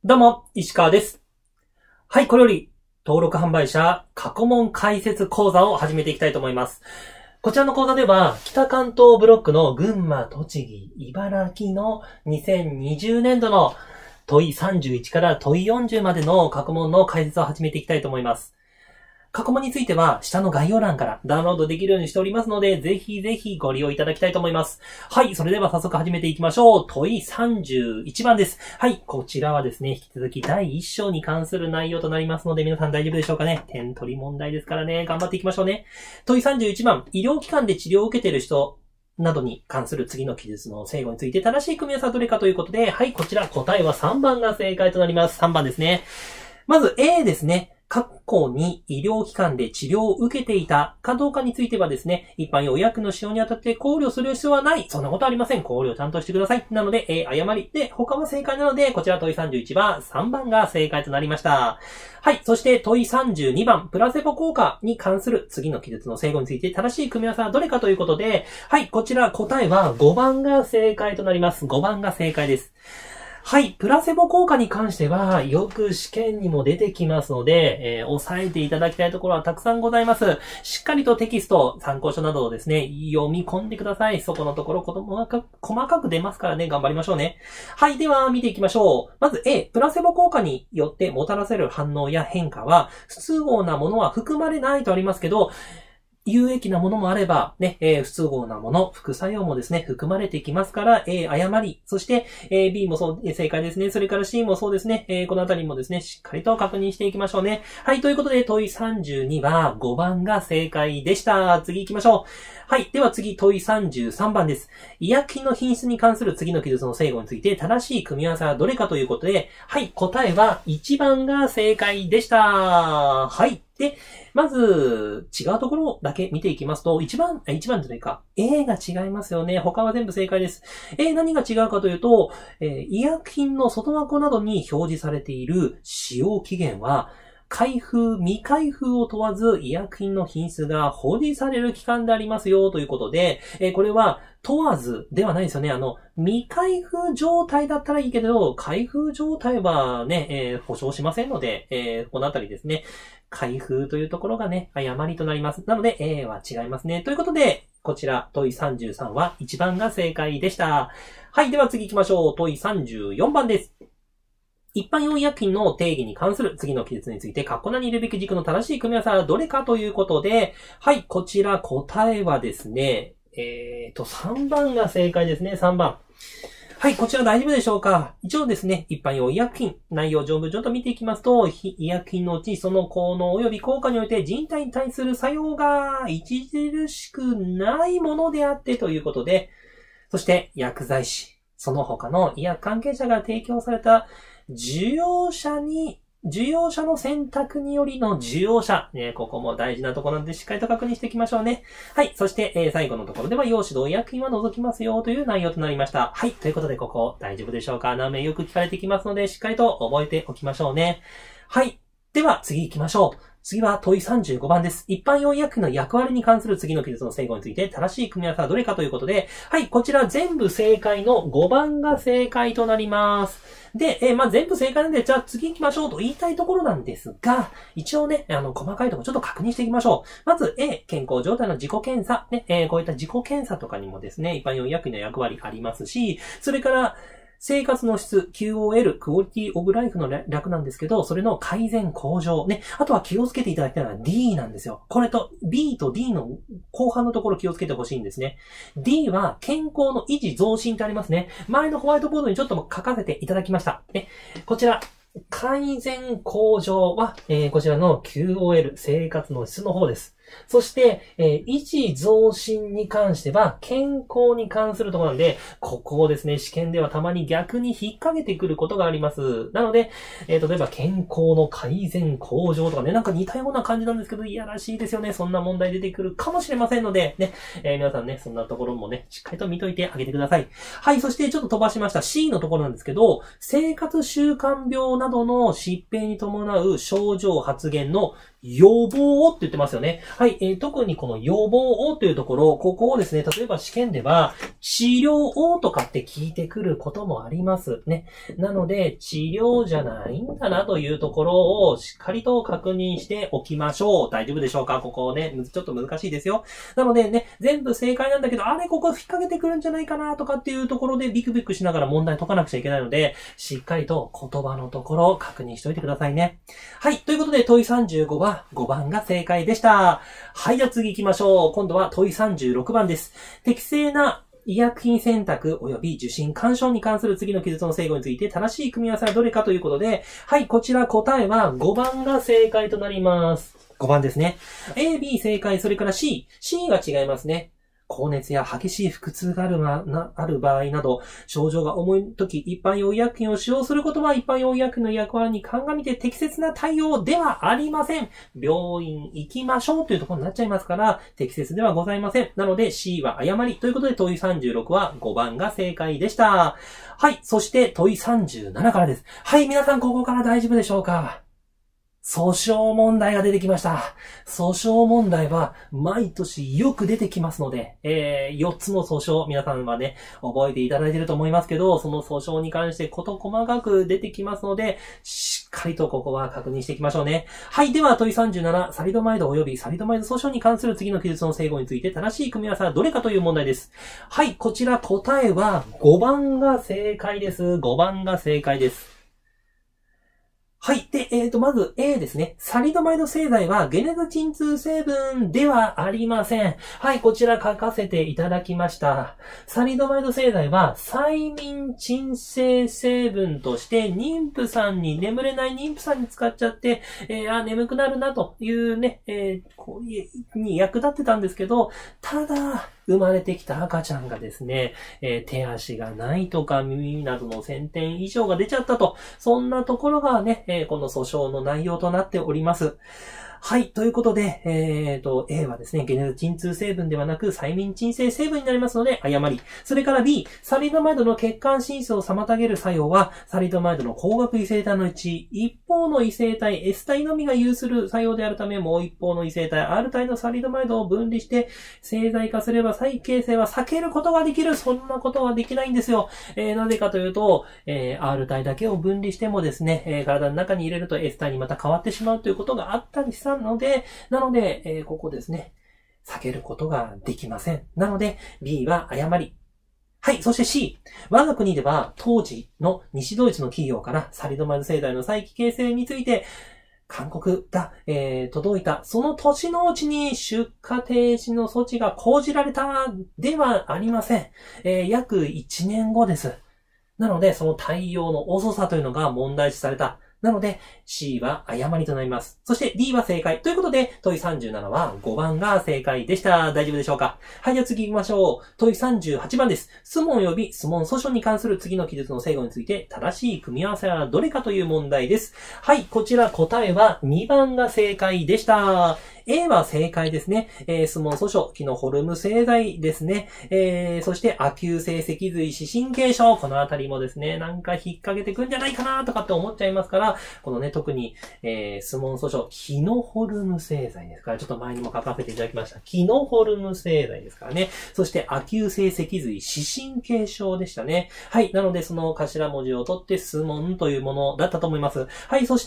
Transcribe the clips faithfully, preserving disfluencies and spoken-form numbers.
どうも、石川です。はい、これより、登録販売者過去問解説講座を始めていきたいと思います。こちらの講座では、北関東ブロックの群馬、栃木、茨城のにせんにじゅうねんどの問いさんじゅういちから問いよんじゅうまでの過去問の解説を始めていきたいと思います。過去問については下の概要欄からダウンロードできるようにしておりますので、ぜひぜひご利用いただきたいと思います。はい、それでは早速始めていきましょう。問いさんじゅういちばんです。はい、こちらはですね、引き続きだいいっ章に関する内容となりますので、皆さん大丈夫でしょうかね。点取り問題ですからね、頑張っていきましょうね。問いさんじゅういちばん、医療機関で治療を受けている人などに関する次の記述の正誤について正しい組み合わせはどれかということで、はい、こちら答えはさんばんが正解となります。さんばんですね。まず A ですね。過去に医療機関で治療を受けていたかどうかについてはですね、一般用薬の使用にあたって考慮する必要はない。そんなことありません。考慮をちゃんとしてください。なので、A、誤り。で、他は正解なので、こちら問いさんじゅういちばん、さんばんが正解となりました。はい。そして問いさんじゅうにばん、プラセボ効果に関する次の記述の正誤について正しい組み合わせはどれかということで、はい。こちら答えはごばんが正解となります。ごばんが正解です。はい。プラセボ効果に関しては、よく試験にも出てきますので、えー、押さえていただきたいところはたくさんございます。しっかりとテキスト、参考書などをですね、読み込んでください。そこのところ、細かく、細かく出ますからね、頑張りましょうね。はい。では、見ていきましょう。まず A、プラセボ効果によってもたらせる反応や変化は、不都合なものは含まれないとありますけど、有益なものもあれば、ね、えー、不都合なもの、副作用もですね、含まれてきますから、A、誤り、そして、えー、B もそう、正解ですね。それから C もそうですね。えー、このあたりもですね、しっかりと確認していきましょうね。はい、ということで、問いさんじゅうにはごばんが正解でした。次行きましょう。はい、では次、問いさんじゅうさんばんです。医薬品の品質に関する次の記述の正誤について、正しい組み合わせはどれかということで、はい、答えはいちばんが正解でした。はい。で、まず、違うところだけ見ていきますと、一番、一番じゃないか。A が違いますよね。他は全部正解です。A、何が違うかというと、えー、医薬品の外箱などに表示されている使用期限は、開封、未開封を問わず医薬品の品質が保持される期間でありますよということで、えー、これは問わずではないですよね。あの、未開封状態だったらいいけど、開封状態はね、えー、保証しませんので、えー、このあたりですね。開封というところがね、誤りとなります。なので A は違いますね。ということで、こちら問いさんじゅうさんはいちばんが正解でした。はい、では次行きましょう。問いさんじゅうよんばんです。一般用医薬品の定義に関する次の記述について、括弧なに入れるべき軸の正しい組み合わせはどれかということで、はい、こちら答えはですね、えーと、さんばんが正解ですね、さんばん。はい、こちら大丈夫でしょうか？一応ですね、一般用医薬品、内容上部上と見ていきますと、医薬品のうちその効能及び効果において人体に対する作用が著しくないものであってということで、そして薬剤師、その他の医薬関係者が提供された需要者に、需要者の選択によりの需要者。ね、ここも大事なところなのでしっかりと確認していきましょうね。はい。そして、えー、最後のところでは、用指導医薬品は除きますよという内容となりました。はい。ということで、ここ大丈夫でしょうか？何名よく聞かれてきますので、しっかりと覚えておきましょうね。はい。では、次行きましょう。次は問いさんじゅうごばんです。一般用医薬品の役割に関する次の記述の正誤について正しい組み合わせはどれかということで、はい、こちら全部正解のごばんが正解となります。で、えー、まあ、全部正解なんで、じゃあ次行きましょうと言いたいところなんですが、一応ね、あの、細かいところちょっと確認していきましょう。まず A、健康状態の自己検査。ね、えー、こういった自己検査とかにもですね、一般用医薬品の役割ありますし、それから、生活の質、キューオーエル、クオリティオブライフの略なんですけど、それの改善向上。ね。あとは気をつけていただきたいのは D なんですよ。これと B と D の後半のところ気をつけてほしいんですね。D は健康の維持増進ってありますね。前のホワイトボードにちょっと書かせていただきました。ね。こちら。改善向上は、えー、こちらの キューオーエル、生活の質の方です。そして、えー、維持増進に関しては、健康に関するところなんで、ここをですね、試験ではたまに逆に引っ掛けてくることがあります。なので、えー、例えば健康の改善向上とかね、なんか似たような感じなんですけど、いやらしいですよね。そんな問題出てくるかもしれませんので、ね、えー、皆さんね、そんなところもね、しっかりと見といてあげてください。はい、そしてちょっと飛ばしました C のところなんですけど、生活習慣病などの疾病に伴う症状発現の予防をって言ってますよね。はい、えー、特にこの予防をというところ、ここをですね、例えば試験では、治療をとかって聞いてくることもありますね。なので、治療じゃないんだなというところをしっかりと確認しておきましょう。大丈夫でしょうか？ここね、ちょっと難しいですよ。なのでね、全部正解なんだけど、あれここ引っ掛けてくるんじゃないかなとかっていうところでビクビクしながら問題解かなくちゃいけないので、しっかりと言葉のところを確認しておいてくださいね。はい、ということで問いさんじゅうごはごばんが正解でした。はい、じゃあ次行きましょう。今度は問いさんじゅうろくばんです。適正な医薬品選択及び受診干渉に関する次の記述の正誤について正しい組み合わせはどれかということで、はい、こちら答えはごばんが正解となります。ごばんですね。A、B 正解、それから C。C が違いますね。高熱や激しい腹痛がある,、ま、なある場合など、症状が重いとき、一般用医薬品を使用することは一般用医薬品の役割に鑑みて適切な対応ではありません。病院行きましょうというところになっちゃいますから、適切ではございません。なので C は誤りということで問いさんじゅうろくはごばんが正解でした。はい、そして問いさんじゅうななからです。はい、皆さんここから大丈夫でしょうか？訴訟問題が出てきました。訴訟問題は毎年よく出てきますので、えー、よっつの訴訟、皆さんはね、覚えていただいていると思いますけど、その訴訟に関して事細かく出てきますので、しっかりとここは確認していきましょうね。はい、では問いさんじゅうなな、サリドマイド及びサリドマイド訴訟に関する次の記述の正誤について正しい組み合わせはどれかという問題です。はい、こちら答えはごばんが正解です。ごばんが正解です。はい。で、えっと、まず A ですね。サリドマイド製剤は解熱鎮痛成分ではありません。はい、こちら書かせていただきました。サリドマイド製剤は催眠鎮静成分として妊婦さんに、眠れない妊婦さんに使っちゃって、えー、あ、眠くなるなというね、えー、こうに役立ってたんですけど、ただ、生まれてきた赤ちゃんがですね、えー、手足がないとか耳などの先天異常が出ちゃったと、そんなところがね、えー、この訴訟の内容となっております。はい。ということで、えっと、A はですね、解熱鎮痛成分ではなく、催眠鎮静成分になりますので、誤り。それから B、サリドマイドの血管浸出を妨げる作用は、サリドマイドの光学異性体のうち、一方の異性体 S 体のみが有する作用であるため、もう一方の異性体 R 体のサリドマイドを分離して、製剤化すれば再形成は避けることができる。そんなことはできないんですよ。えー、なぜかというと、えー、R 体だけを分離してもですね、えー、体の中に入れると S 体にまた変わってしまうということがあったりしたので、なので、えー、ここですね、避けることができません。なので、B は誤り。はい、そして C。我が国では、当時の西ドイツの企業からサリドマイド製剤の再帰形成について、勧告が、えー、届いた。その年のうちに出荷停止の措置が講じられたではありません。えー、約いちねんごです。なので、その対応の遅さというのが問題視された。なので C は誤りとなります。そして D は正解。ということで問いさんじゅうななはごばんが正解でした。大丈夫でしょうか？はい、じゃあ次行きましょう。問いさんじゅうはちばんです。質問及び質問訴訟に関する次の記述の正誤について正しい組み合わせはどれかという問題です。はい、こちら答えはにばんが正解でした。A は正解ですね。えー、質問訴訟、キノホルム製剤ですね。えー、そして亜急性脊髄視神経症。このあたりもですね、なんか引っ掛けてくんじゃないかなとかって思っちゃいますから、このね、特に、えー、質問訴訟、キノホルム製剤ですから、ちょっと前にも書かせていただきました。キノホルム製剤ですからね。そして亜急性脊髄視神経症でしたね。はい。なので、その頭文字を取って、質問というものだったと思います。はい。そして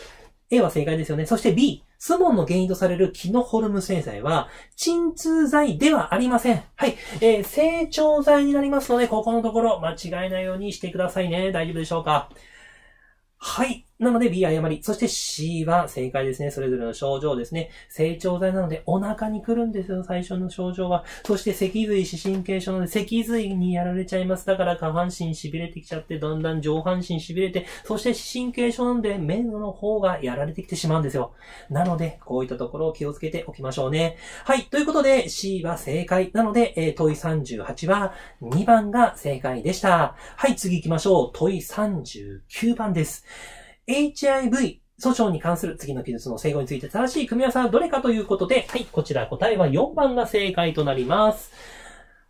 、A は正解ですよね。そして B、スモンの原因とされるキノホルム製剤は、鎮痛剤ではありません。はい。えー、整腸剤になりますので、ここのところ間違えないようにしてくださいね。大丈夫でしょうか？はい。なので B 誤り。そして C は正解ですね。それぞれの症状ですね。整腸剤なのでお腹に来るんですよ。最初の症状は。そして脊髄視神経症なので脊髄にやられちゃいます。だから下半身痺れてきちゃって、だんだん上半身痺れて、そして視神経症なので目の方がやられてきてしまうんですよ。なので、こういったところを気をつけておきましょうね。はい。ということで C は正解。なので、えー、問いさんじゅうはちはにばんが正解でした。はい。次行きましょう。問いさんじゅうきゅうばんです。エイチアイブイ 訴訟に関する次の記述の正誤について正しい組み合わせはどれかということで、はい、こちら答えはよんばんが正解となります。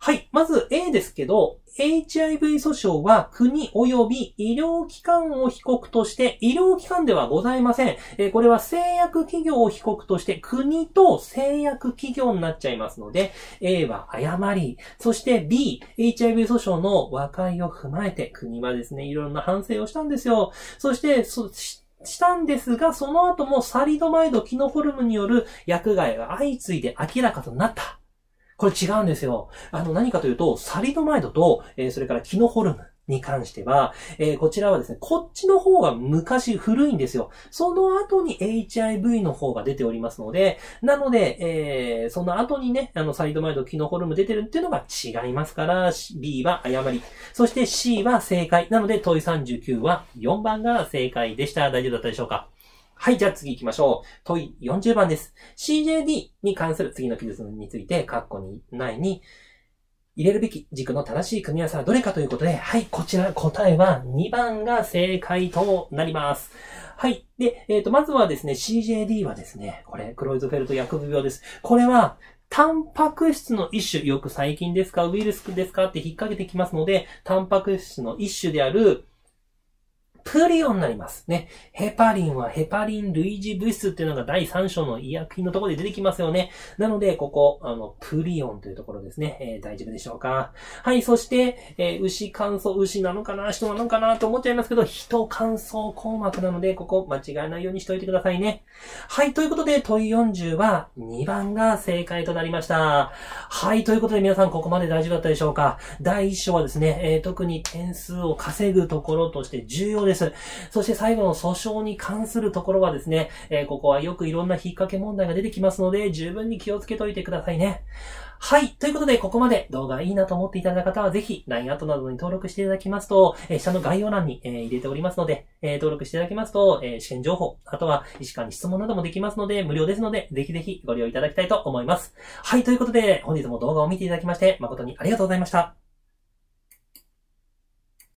はい。まず A ですけど、エイチアイブイ 訴訟は国及び医療機関を被告として、医療機関ではございません。えー、これは製薬企業を被告として国と製薬企業になっちゃいますので、A は誤り。そして B、エイチアイブイ 訴訟の和解を踏まえて、国はですね、いろんな反省をしたんですよ。そして、そ、したんですが、その後もサリドマイド、キノフォルムによる薬害が相次いで明らかとなった。これ違うんですよ。あの、何かというと、サリドマイドと、えー、それからキノホルムに関しては、えー、こちらはですね、こっちの方が昔古いんですよ。その後に エイチアイブイ の方が出ておりますので、なので、えー、その後にね、あの、サリドマイド、キノホルム出てるっていうのが違いますから、B は誤り。そして C は正解。なので、問いさんじゅうきゅうはよんばんが正解でした。大丈夫だったでしょうか？はい、じゃあ次行きましょう。問いよんじゅうばんです。シージェーディー に関する次の記述について、括弧に内に入れるべき軸の正しい組み合わせはどれかということで、はい、こちら答えはにばんが正解となります。はい。で、えっと、まずはですね、シージェーディー はですね、これ、クロイズフェルト薬部病です。これは、タンパク質の一種、よく細菌ですか、ウイルスですかって引っ掛けてきますので、タンパク質の一種である、プリオンになりますね。ヘパリンはヘパリン類似物質っていうのがだいさん章の医薬品のところで出てきますよね。なので、ここ、あの、プリオンというところですね。えー、大丈夫でしょうか。はい、そして、えー、牛乾燥、牛なのかな、人なのかなと思っちゃいますけど、人乾燥硬膜なので、ここ間違えないようにしておいてくださいね。はい、ということで、問いよんじゅうはにばんが正解となりました。はい、ということで皆さんここまで大丈夫だったでしょうか。だいいっ章はですね、えー、特に点数を稼ぐところとして重要です。そして最後の訴訟に関するところはですね、えー、ここはよくいろんな引っ掛け問題が出てきますので、十分に気をつけておいてくださいね。はい。ということで、ここまで動画いいなと思っていただいた方は、ぜひ ライン アットなどに登録していただきますと、えー、下の概要欄に、えー、入れておりますので、えー、登録していただきますと、えー、試験情報、あとは医師官に質問などもできますので、無料ですので、ぜひぜひご利用いただきたいと思います。はい。ということで、本日も動画を見ていただきまして、誠にありがとうございました。